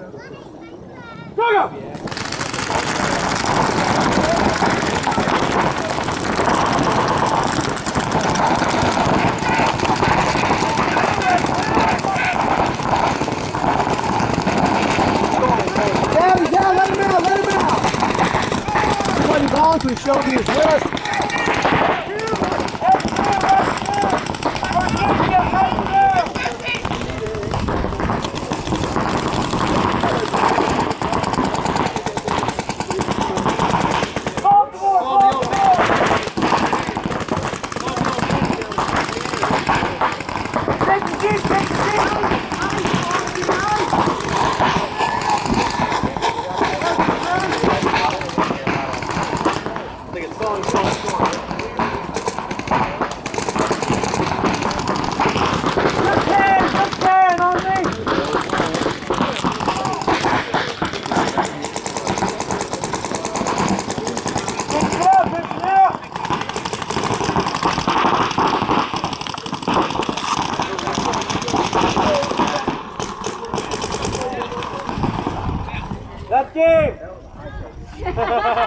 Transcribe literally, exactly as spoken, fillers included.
Go, go! Down, he's down, let him out, let him out! Somebody voluntarily showed me his wrist. That's game!